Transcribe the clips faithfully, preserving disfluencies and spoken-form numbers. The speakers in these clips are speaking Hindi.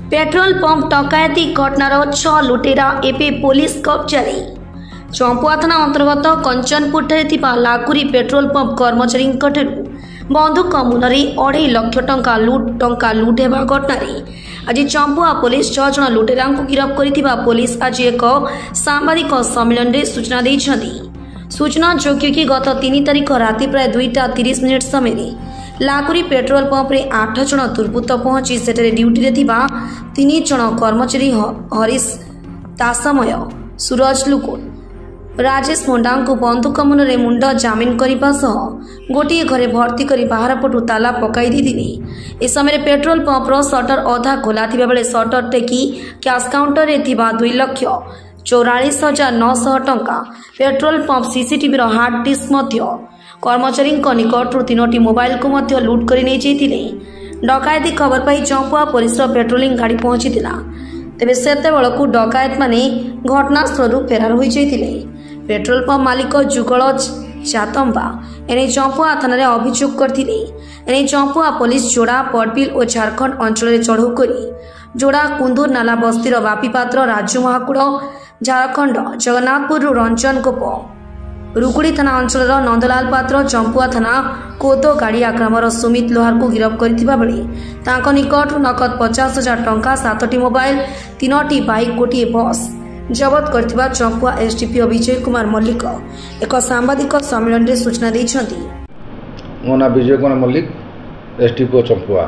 पेट्रोल पंप डकायती घटनार छह लुटेरा एबे पुलिस कब्जारे। चंपुआ थाना अंतर्गत कंचनपुर लाकुरी पेट्रोल पंप कर्मचारी बंधुक मुନରେ अढ़ाई लक्ष टंका लुट टंका लुट हेबा घटना आज चंपुआ पुलिस छह जन लुटेरा गिरफ्त करथिबा पुलिस आज एक सांबादिक सम्मेलन में सूचना दैछंती। सूचना योग्य कि गत तीन तारिख राति प्राय दुईटा तीस मिनिट समय लाकुरी पेट्रोल पंप रे आठ जन दुर्बृत्त पहुंची सेठरे ड्यूटी रे थिबा तीन जन कर्मचारी हरीश दासमय सूरज लुकुन राजेश मुंडा को बंधुक मुନରେ मुंड जामिन करने सह गोटे घरे भर्ती कर बाहर पटु ताला पकाई देथिले। ए समय पेट्रोल पंप रो शटर अधा खोला थिबा बेले शटर टेकी कैश काउंटर रे थिबा दुई लक्ष चौरालीस हजार नौश टंका पेट्रोल पंप सीसीटीवी रो हार्ड डिस्क मध्य कर्मचारी निकटू तीनोटी मोबाइल को मध्य लुट कर नहीं जाइए। डकायती खबर पाई चंपुआ पुलिस पेट्रोलिंग गाड़ी पहुंची तेरे सेते बेलू डकायत माने घटनास्थल फेरार हो जाइए। पेट्रोल पंप मालिक जुगल चातंबा एने चंपुआ थाना अभियोग करते। एने चंपुआ पुलिस जोड़ा पड़बिल और झारखंड अंचल चढ़ऊ कर जोड़ा कुंदूर नाला बस्तीर बापी पात्र राजू महाकुड़ झारखंड जगन्नाथपुर रंजन गोप रुकुड़ी थाना अंचल नंदलाल पात्र चंपुआ थाना कोतो गाड़ी आक्रामर सुमित लोहार को गिरफ्त करथिबा बेले तांको निकट नकद पचास हजार टंका सातटी मोबाइल तीनोटी बाइक गोटे बस जबत करथिबा चंपुआ एसडीपी विजय कुमार मल्लिक एक सांबादिक सम्मेलन में सूचना दैछंती। मो ना विजय कुमार मल्लिक एसडीपी चंपुआ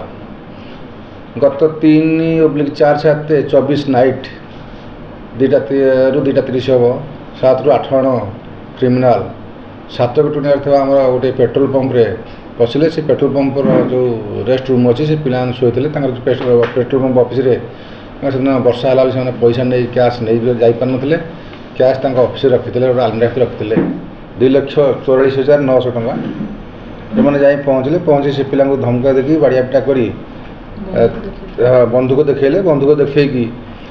गत तीन ओब्लिक चार सात चौबीस नाइट दुईटा रु दुईटा तीस हम सात रु आठ जन क्रिमिनाल सात कोटी आम गोटे पेट्रोल पंप रे पशिले से पेट्रोल पंप जो रेस्ट रूम अच्छी से पिला शोते पेट्रोल पंप ऑफिस रे से वर्षा है से पैसा नहीं कैश नहीं जापार ना कैश ऑफिस रखी आलमीरा रखी दुई लक्ष चौरालीस हजार नौश टंका से जा पहुँचले पहुँची से पिला धमका देखी बाड़िया पिटा कर बंधुक देखले बंधुक देखी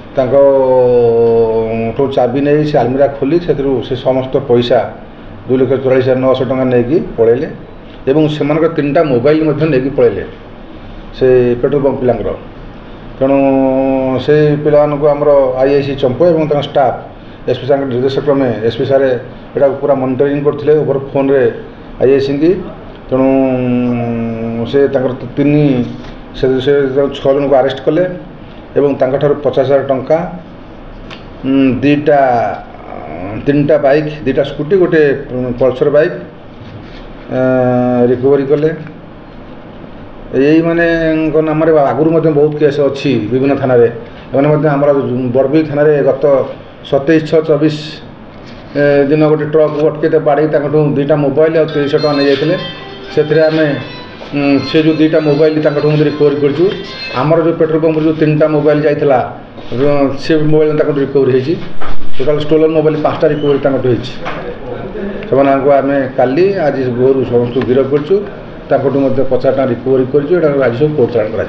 तो चाबी नहीं से आलमीरा खोली से समस्त पैसा दुई लक्ष चौरालीस हजार नौश टंका नहीं पलैले एवं से तीन टा मोबाइल नहीं पलैले से पेट्रोल पंप पिलांर तेणु से पिला आमर आईआईसी चंपुआ और स्टाफ एसपी सार निर्देश क्रमे एसपी सारे यहाँ पूरा मॉनिटरिंग करते ओवर फोन रे आईआईसी की तेणु से तीन से छः जन को अरेस्ट कले एवं पचास हजार टंका दीटा तीन टा बाइक दीटा स्कूटी गोटे पल्सर बाइक रिकवरी कले। यही माने नाम आगुरी बहुत केस अच्छी विभिन्न थाना आम बड़बिल थाना गत सतैश छः चौबीस दिन गोटे ट्रक अटके बाड़ी दुईटा मोबाइल और तीस टका नहीं जाते से आम से जो दुईटा मोबाइल रिकवरी कर आमर जो पेट्रोल पंप जो तीन टा मोबाइल जाइला से मोबाइल रिकवरी होती टोटाल स्टोलन मोबाइल पाँचटा रिकवरी से आम काली आज भोर समस्त गिरफ्त करूँ पचास टाँग रिकवरी कर आज सब कोर्ट चालाण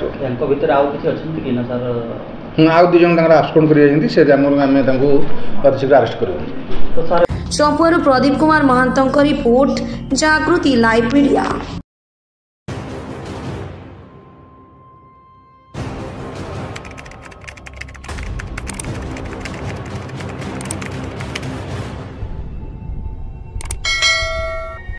कर दुई जन आब्सकॉन्ड कर शीघ्र अरेस्ट कर। Champua Pradeep Kumar Mahanta report Jagriti live media.